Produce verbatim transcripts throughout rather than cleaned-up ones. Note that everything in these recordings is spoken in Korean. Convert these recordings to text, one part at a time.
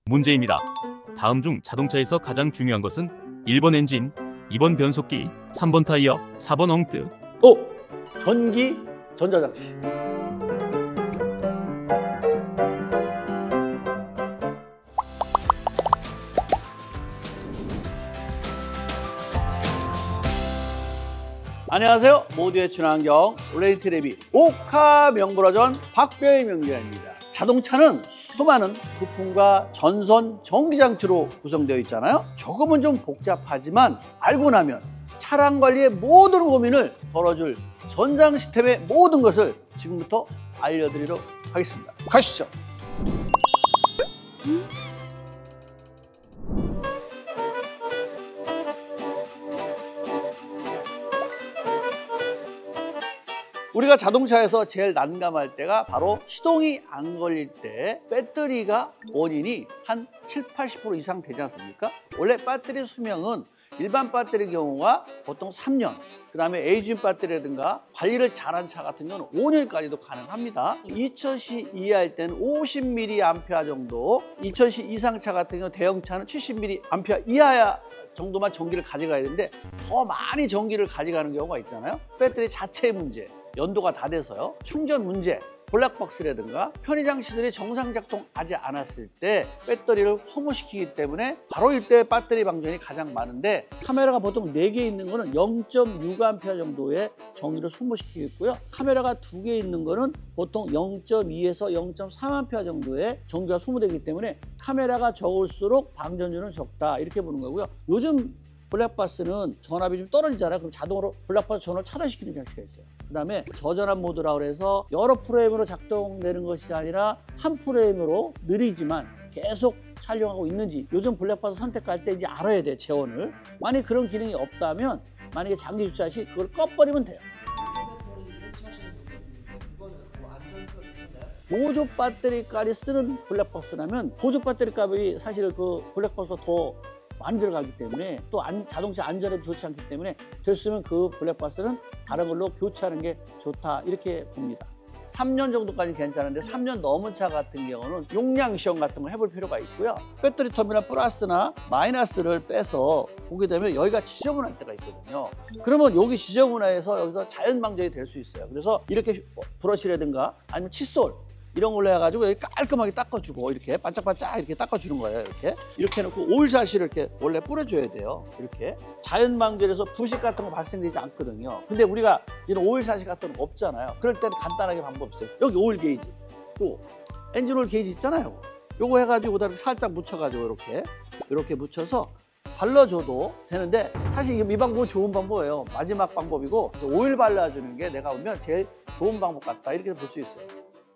문제입니다. 다음 중 자동차에서 가장 중요한 것은 일 번 엔진, 이 번 변속기, 삼 번 타이어, 사 번 엉뜨. 오! 전기, 전자장치. 안녕하세요. 모두의 친환경 온라인 텔레비 오카 명불허전 박병희 명기자입니다. 자동차는 수많은 부품과 전선, 전기장치로 구성되어 있잖아요. 조금은 좀 복잡하지만 알고 나면 차량 관리의 모든 고민을 덜어줄 전장 시스템의 모든 것을 지금부터 알려드리도록 하겠습니다. 가시죠. 우리가 자동차에서 제일 난감할 때가 바로 시동이 안 걸릴 때 배터리가 원인이 한 칠, 팔십 퍼센트 이상 되지 않습니까? 원래 배터리 수명은 일반 배터리 경우가 보통 삼 년, 그 다음에 에이징 배터리라든가 관리를 잘한 차 같은 경우는 오 년까지도 가능합니다. 이천 시 이하일 때는 오십 밀리앰페어 정도, 이천 시 이상 차 같은 경우 대형차는 칠십 밀리앰페어 이하 정도만 전기를 가져가야 되는데 더 많이 전기를 가져가는 경우가 있잖아요. 배터리 자체의 문제, 연도가 다 돼서요. 충전 문제, 블랙박스라든가 편의장 시설이 정상 작동하지 않았을 때 배터리를 소모시키기 때문에 바로 이때 배터리 방전이 가장 많은데, 카메라가 보통 네 개 있는 거는 영 점 육 앰페어 정도의 전기를 소모시키겠고요. 카메라가 두 개 있는 거는 보통 영 점 이에서 영 점 삼 앰페어 정도의 전기가 소모되기 때문에 카메라가 적을수록 방전율은 적다, 이렇게 보는 거고요. 요즘 블랙박스는 전압이 좀 떨어지잖아요. 그럼 자동으로 블랙박스 전원을 차단시키는 장치가 있어요. 그 다음에 저전압 모드라고 해서 여러 프레임으로 작동되는 것이 아니라 한 프레임으로 느리지만 계속 촬영하고 있는지 요즘 블랙박스 선택할 때 이제 알아야 돼, 재원을. 만약 그런 기능이 없다면 만약에 장기 주차 시 그걸 꺼버리면 돼요. 보조 배터리까지 쓰는 블랙박스라면 보조 배터리 값이 사실 그 블랙박스가 더 많이 들어가기 때문에 또 안, 자동차 안전에 좋지 않기 때문에 됐으면 그 블랙박스는 다른 걸로 교체하는 게 좋다, 이렇게 봅니다. 삼 년 정도까지 괜찮은데 삼 년 넘은 차 같은 경우는 용량 시험 같은 걸 해볼 필요가 있고요. 배터리 터미널 플러스나 마이너스를 빼서 보게 되면 여기가 지저분할 때가 있거든요. 그러면 여기 지저분해서 여기서 자연 방전이 될 수 있어요. 그래서 이렇게 브러쉬라든가 아니면 칫솔 이런 걸로 해가지고 여기 깔끔하게 닦아주고 이렇게 반짝반짝 이렇게 닦아주는 거예요. 이렇게 이렇게 해놓고 오일샷을 이렇게 원래 뿌려줘야 돼요. 이렇게 자연방전에서 부식 같은 거 발생되지 않거든요. 근데 우리가 이런 오일샷 같은 거 없잖아요. 그럴 때는 간단하게 방법 있어요. 여기 오일 게이지, 또 엔진 오일 게이지 있잖아요. 요거 해가지고 이렇게 살짝 묻혀가지고 이렇게 이렇게 묻혀서 발라줘도 되는데, 사실 이 방법은 좋은 방법이에요. 마지막 방법이고 오일 발라주는 게 내가 보면 제일 좋은 방법 같다, 이렇게 볼 수 있어요.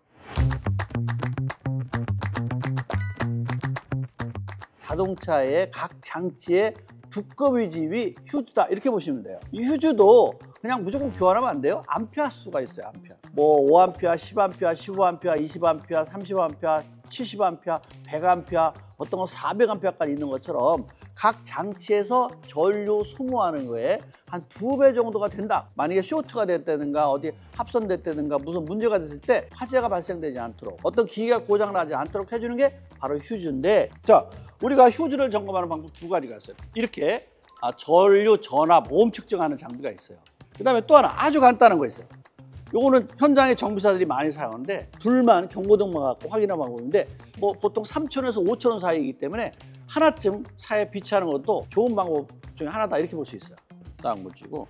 자동차의 각 장치의 두꺼비 집이 휴즈다, 이렇게 보시면 돼요. 이 휴즈도 그냥 무조건 교환하면 안 돼요. 암페어 수가 있어요. 암페어. 뭐 오 앰페어, 십 앰페어, 십오 앰페어, 이십 앰페어, 삼십 앰페어, 칠십 앰페어, 백 앰페어, 어떤 건 사백 앰페어까지 있는 것처럼 각 장치에서 전류 소모하는 거에 한 두 배 정도가 된다. 만약에 쇼트가 됐다든가 어디 합선됐다든가 무슨 문제가 됐을 때 화재가 발생되지 않도록, 어떤 기계가 고장나지 않도록 해주는 게 바로 휴즈인데, 자, 우리가 휴즈를 점검하는 방법 두 가지가 있어요. 이렇게 아, 전류 전압 오hm 측정하는 장비가 있어요. 그 다음에 또 하나 아주 간단한 거 있어요. 요거는 현장에 정비사들이 많이 사용하는데 불만 경고등만 갖고 확인하는 방법인데, 뭐 보통 삼천에서 오천 원 사이이기 때문에 하나쯤 차에 비치하는 것도 좋은 방법 중에 하나다, 이렇게 볼 수 있어요. 딱 묻히고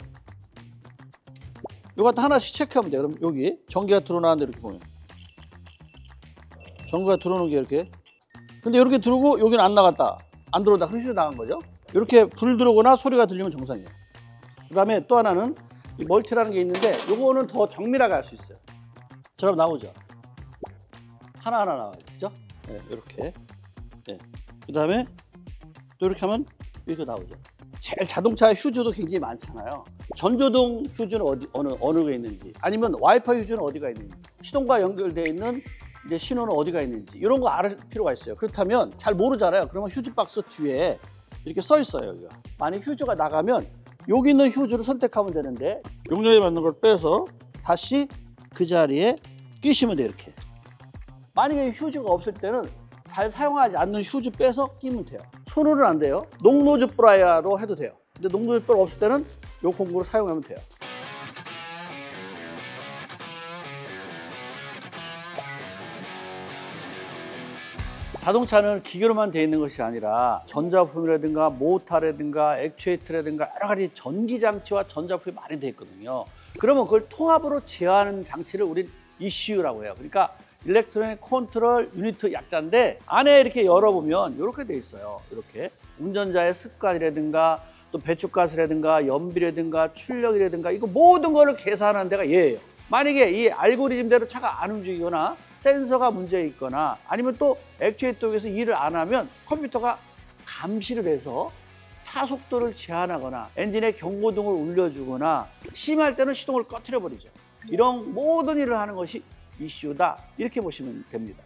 요거 하나씩 체크하면 돼요. 그럼 여기 전기가 들어오는데 이렇게 보면 전기가 들어오는 게 이렇게, 근데 이렇게 들어오고 여기는 안 나갔다, 안 들어온다, 흐르시 나간 거죠. 이렇게 불 들어오거나 소리가 들리면 정상이에요. 그 다음에 또 하나는 이 멀티라는 게 있는데 요거는 더 정밀하게 할 수 있어요. 저럼 나오죠. 하나하나 나와요. 그죠? 네, 이렇게. 네. 그 다음에 또 이렇게 하면 이렇게 나오죠. 제일 자동차 휴즈도 굉장히 많잖아요. 전조등 휴즈는 어디, 어느, 어느 게 있는지, 아니면 와이파이 휴즈는 어디가 있는지, 시동과 연결되어 있는 이제 신호는 어디가 있는지, 이런 거 알을 필요가 있어요. 그렇다면 잘 모르잖아요. 그러면 휴즈 박스 뒤에 이렇게 써 있어요. 여기가. 만약 휴즈가 나가면 여기 있는 휴즈를 선택하면 되는데, 용량에 맞는 걸 빼서 다시 그 자리에 끼시면 돼요. 이렇게. 만약에 휴즈가 없을 때는 잘 사용하지 않는 휴지 빼서 끼면 돼요. 손으로는 안 돼요. 농노즈 브라이어로 해도 돼요. 근데 농노즈 브라이어 없을 때는 이 공구를 사용하면 돼요. 자동차는 기계로만 되어 있는 것이 아니라 전자부품이라든가 모터라든가 액추에이터라든가 여러 가지 전기장치와 전자부품이 많이 되어 있거든요. 그러면 그걸 통합으로 제어하는 장치를 우린 이씨유라고 해요. 그러니까 일렉트로닉 컨트롤 유니트 약자인데 안에 이렇게 열어보면 이렇게 돼 있어요. 이렇게 운전자의 습관이라든가 또 배출가스라든가 연비라든가 출력이라든가 이거 모든 거를 계산하는 데가 얘예요. 만약에 이 알고리즘대로 차가 안 움직이거나 센서가 문제 있거나 아니면 또 액추에이터에서 일을 안 하면 컴퓨터가 감시를 해서 차 속도를 제한하거나 엔진의 경고등을 울려주거나 심할 때는 시동을 꺼트려 버리죠. 이런 모든 일을 하는 것이 이씨유다 이렇게 보시면 됩니다.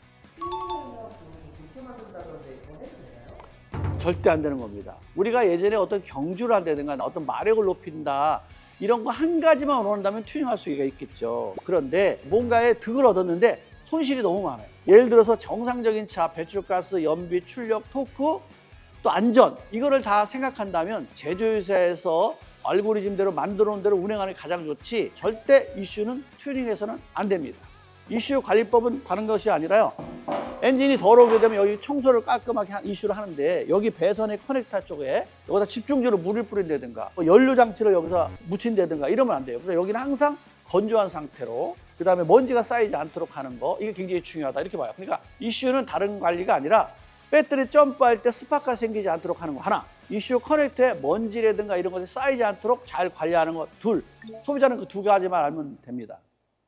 절대 안 되는 겁니다. 우리가 예전에 어떤 경주를 한다든가 어떤 마력을 높인다 이런 거 한 가지만 원한다면 튜닝할 수가 있겠죠. 그런데 뭔가의 득을 얻었는데 손실이 너무 많아요. 예를 들어서 정상적인 차, 배출가스, 연비, 출력, 토크, 또 안전 이거를 다 생각한다면 제조회사에서 알고리즘대로 만들어 놓은 대로 운행하는 게 가장 좋지 절대 이씨유는 튜닝해서는 안 됩니다. 이씨유 관리법은 다른 것이 아니라요. 엔진이 더러우게 되면 여기 청소를 깔끔하게 이씨유를 하는데 여기 배선의 커넥터 쪽에 여기다 집중적으로 물을 뿌린다든가 연료 장치를 여기서 묻힌다든가 이러면 안 돼요. 그래서 여기는 항상 건조한 상태로 그 다음에 먼지가 쌓이지 않도록 하는 거 이게 굉장히 중요하다 이렇게 봐요. 그러니까 이씨유는 다른 관리가 아니라 배터리 점프할 때 스파크가 생기지 않도록 하는 거 하나, 이씨유 커넥터에 먼지라든가 이런 것이 쌓이지 않도록 잘 관리하는 거 둘, 소비자는 그 두 가지만 알면 됩니다.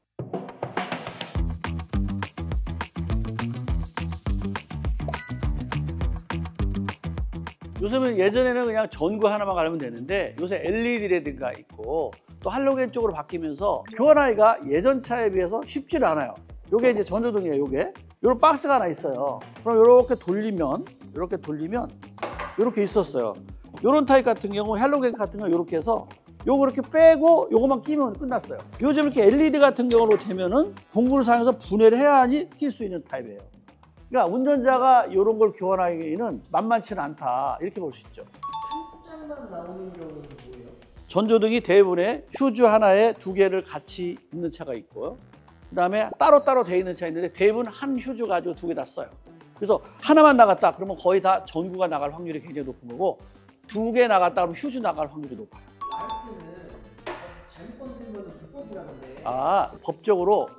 요즘은 예전에는 그냥 전구 하나만 갈면 되는데 요새 엘이디라든가 있고 또 할로겐 쪽으로 바뀌면서 교환하기가 예전 차에 비해서 쉽지는 않아요. 요게 이제 전조등이에요. 요게 요런 박스가 하나 있어요. 그럼 요렇게 돌리면 요렇게 돌리면 요렇게 있었어요. 요런 타입 같은 경우 할로겐 같은 거 요렇게 해서 요거 이렇게 빼고 요거만 끼면 끝났어요. 요즘 이렇게 엘이디 같은 경우로 되면은 공구를 사용해서 분해를 해야지 낄 수 있는 타입이에요. 그러니까 운전자가 이런 걸 교환하기에는 만만치는 않다 이렇게 볼 수 있죠. 한 장만 나오는 경우는 뭐예요? 전조등이 대부분의 휴즈 하나에 두 개를 같이 있는 차가 있고요. 그 다음에 따로따로 돼 있는 차 있는데 대부분 한 휴즈 가지고 두 개 다 써요. 그래서 하나만 나갔다 그러면 거의 다 전구가 나갈 확률이 굉장히 높은 거고 두 개 나갔다 그러면 휴즈 나갈 확률이 높아요. 라이트는 잘못 건드리면 불법이라는데. 아, 법적으로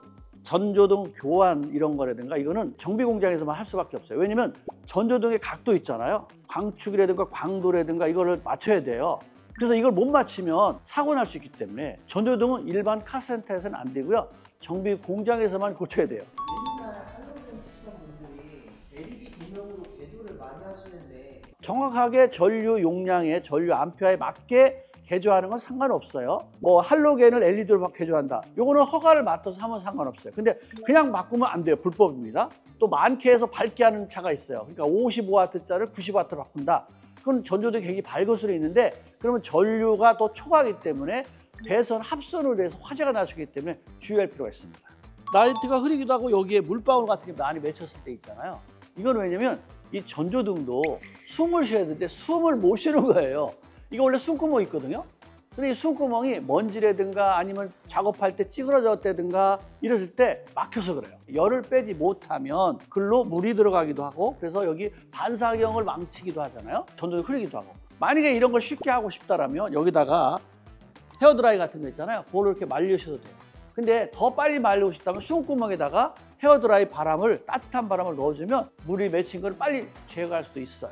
전조등 교환 이런 거라든가 이거는 정비 공장에서만 할 수밖에 없어요. 왜냐면 전조등의 각도 있잖아요. 광축이라든가 광도라든가 이거를 맞춰야 돼요. 그래서 이걸 못 맞추면 사고 날 수 있기 때문에 전조등은 일반 카센터에서는 안 되고요. 정비 공장에서만 고쳐야 돼요. 옛날 할로겐 쓰시던 분들이 엘이디 조명으로 개조를 많이 하시는데 정확하게 전류 용량에 전류 암페어에 맞게 개조하는 건 상관없어요. 뭐 할로겐을 엘이디로 막 개조한다. 요거는 허가를 맡아서 하면 상관없어요. 근데 그냥 바꾸면 안 돼요. 불법입니다. 또 많게 해서 밝게 하는 차가 있어요. 그러니까 오십오 와트짜리를 구십 와트로 바꾼다. 그건 전조등이 굉장히 밝을 수는 있는데 그러면 전류가 또 초과하기 때문에 배선 합선으로 해서 화재가 날 수 있기 때문에 주의할 필요가 있습니다. 라이트가 흐리기도 하고 여기에 물방울 같은 게 많이 맺혔을 때 있잖아요. 이건 왜냐면 이 전조등도 숨을 쉬어야 되는데 숨을 못 쉬는 거예요. 이거 원래 숨구멍이 있거든요. 근데 이 숨구멍이 먼지라든가 아니면 작업할 때 찌그러졌다든가 이랬을 때 막혀서 그래요. 열을 빼지 못하면 글로 물이 들어가기도 하고 그래서 여기 반사경을 망치기도 하잖아요. 전조등이 흐리기도 하고. 만약에 이런 걸 쉽게 하고 싶다라면 여기다가 헤어드라이 같은 거 있잖아요. 그걸로 이렇게 말리셔도 돼요. 근데 더 빨리 말리고 싶다면 숨구멍에다가 헤어드라이 바람을 따뜻한 바람을 넣어주면 물이 맺힌 걸 빨리 제거할 수도 있어요.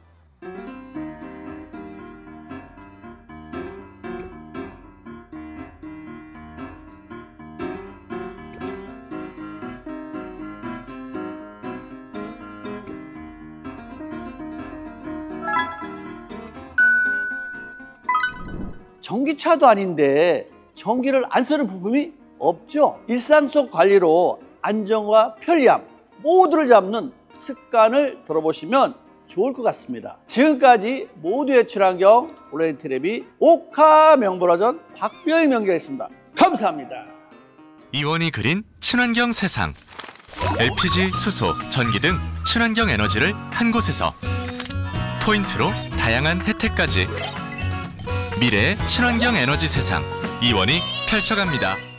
전기차도 아닌데 전기를 안 쓰는 부품이 없죠. 일상 속 관리로 안정과 편리함 모두를 잡는 습관을 들어보시면 좋을 것 같습니다. 지금까지 모두의 친환경 온라인 텔레비 오카 명불허전 박병희 명기였습니다. 감사합니다. 이원이 그린 친환경 세상. 엘피지, 수소, 전기 등 친환경 에너지를 한 곳에서 포인트로 다양한 혜택까지 미래의 친환경 에너지 세상 이원이 펼쳐갑니다.